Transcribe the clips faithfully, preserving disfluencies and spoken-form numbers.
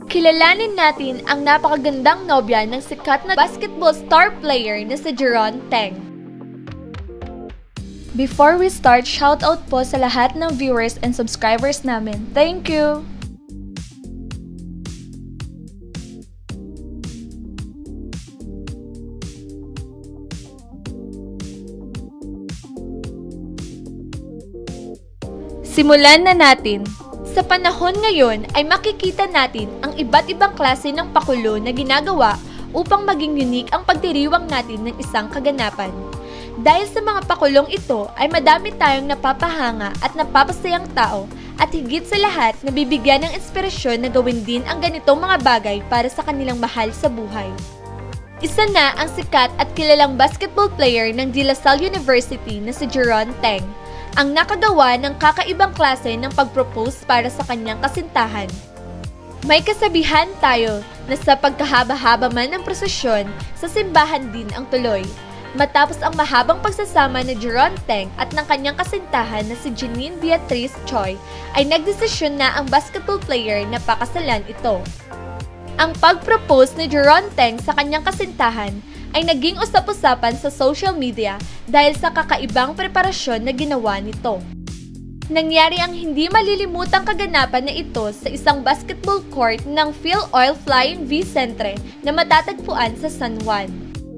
Kilalanin natin ang napakagandang nobya ng sikat na basketball star player na si Jeron Teng. Before we start, shoutout po sa lahat ng viewers and subscribers namin. Thank you! Simulan na natin! Sa panahon ngayon ay makikita natin ang iba't ibang klase ng pakulo na ginagawa upang maging unique ang pagdiriwang natin ng isang kaganapan. Dahil sa mga pakulong ito ay madami tayong napapahanga at napapasayang tao at higit sa lahat nabibigyan ng inspirasyon na gawin din ang ganitong mga bagay para sa kanilang mahal sa buhay. Isa na ang sikat at kilalang basketball player ng De La Salle University na si Jeron Teng, ang nakagawa ng kakaibang klase ng pag-propose para sa kanyang kasintahan. May kasabihan tayo na sa pagkahaba-haba man ng prosesyon, sa simbahan din ang tuloy. Matapos ang mahabang pagsasama ni Jeron Teng at ng kanyang kasintahan na si JEANINE Tsoi, ay nagdesisyon na ang basketball player na pakasalan ito. Ang pag-propose ni Jeron Teng sa kanyang kasintahan ay naging usap-usapan sa social media dahil sa kakaibang preparasyon na ginawa nito. Nangyari ang hindi malilimutang kaganapan na ito sa isang basketball court ng Phil Oil Flying V Centre na matatagpuan sa San Juan.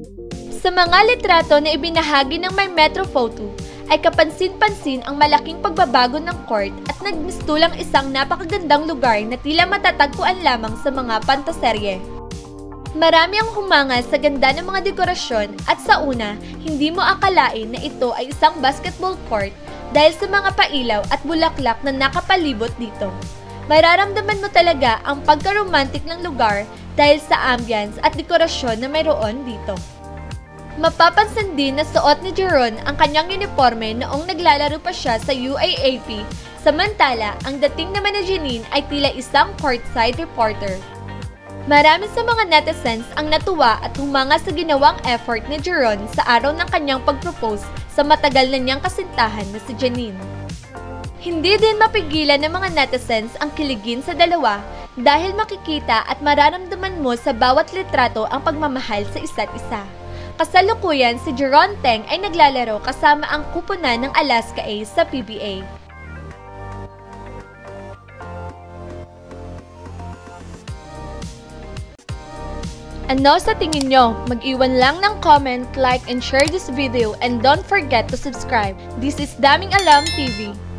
Sa mga litrato na ibinahagi ng My Metro Photo, ay kapansin-pansin ang malaking pagbabago ng court at nagmistulang isang napakagandang lugar na tila matatagpuan lamang sa mga pantaserye. Marami ang humanga sa ganda ng mga dekorasyon at sa una, hindi mo akalain na ito ay isang basketball court dahil sa mga pailaw at bulaklak na nakapalibot dito. Mararamdaman mo talaga ang pagka-romantic ng lugar dahil sa ambience at dekorasyon na mayroon dito. Mapapansin din na suot ni Jeron ang kanyang uniforme noong naglalaro pa siya sa U A A P, samantala ang dating naman ni JEANINE ay tila isang courtside reporter. Marami sa mga netizens ang natuwa at humanga sa ginawang effort ni Jeron sa araw ng kanyang pag-propose sa matagal na niyang kasintahan na si JEANINE. Hindi din mapigilan ng mga netizens ang kiligin sa dalawa dahil makikita at mararamdaman mo sa bawat litrato ang pagmamahal sa isa't isa. Kasalukuyan, si Jeron Teng ay naglalaro kasama ang kupunan ng Alaska A's sa P B A. Ano sa tingin nyo? Mag-iwan lang ng comment, like, and share this video, and don't forget to subscribe. This is Daming Alam T V.